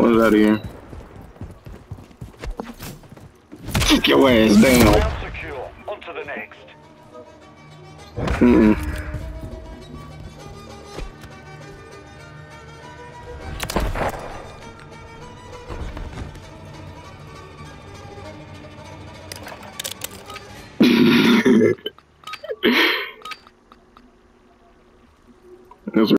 What's out of here? Fuck your ass down. Secure. On to the next. Mm-mm.